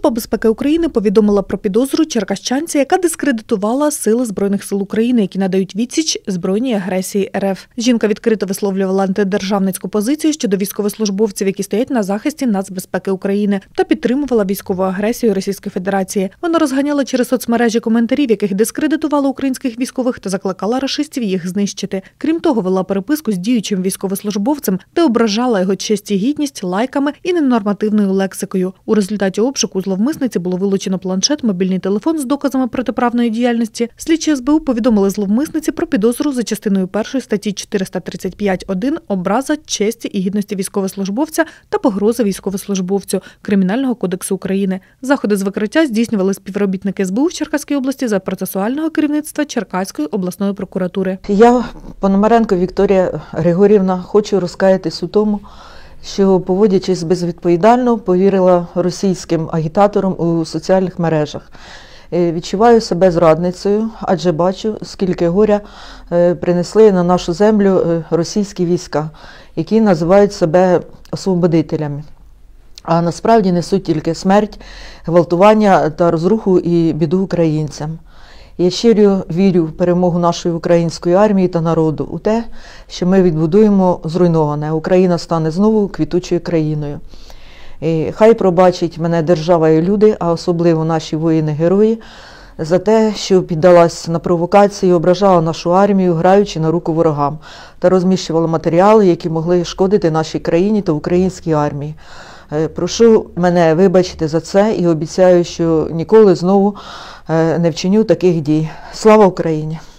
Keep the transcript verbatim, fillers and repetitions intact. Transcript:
Служба безпеки України повідомила про підозру черкащанці, яка дискредитувала Сили Збройних сил України, які надають відсіч збройній агресії РФ. Жінка відкрито висловлювала антидержавницьку позицію щодо військовослужбовців, які стоять на захисті нацбезпеки України, та підтримувала військову агресію Російської Федерації. Вона розганяла через соцмережі коментарі, в яких дискредитувала українських військових та закликала рашистів їх знищити. Крім того, вела переписку з діючим військовослужбовцем, де ображала його честь і гідність лайками і ненормативною лексикою. У результаті обшуку у зловмисниці було вилучено планшет, мобільний телефон з доказами протиправної діяльності. Слідчі ес бе у повідомили зловмисниці про підозру за частиною першої статті чотириста тридцять п'ять один «Образа честі і гідності військовослужбовця та погроза військовослужбовцю» Кримінального кодексу України. Заходи з викриття здійснювали співробітники ес бе у в Черкаській області за процесуального керівництва Черкаської обласної прокуратури. Я, Пономаренко Вікторія Григорівна, хочу розкаятись у тому, що, поводячись безвідповідально, повірила російським агітаторам у соціальних мережах. Відчуваю себе зрадницею, адже бачу, скільки горя принесли на нашу землю російські війська, які називають себе освободителями. А насправді несуть тільки смерть, гвалтування та розруху і біду українцям. Я щиро вірю в перемогу нашої української армії та народу, у те, що ми відбудуємо зруйноване. Україна стане знову квітучою країною. І хай пробачить мене держава і люди, а особливо наші воїни-герої, за те, що піддалась на провокації, ображала нашу армію, граючи на руку ворогам, та розміщувала матеріали, які могли шкодити нашій країні та українській армії. Прошу мене вибачити за це і обіцяю, що ніколи знову не вчиню таких дій. Слава Україні!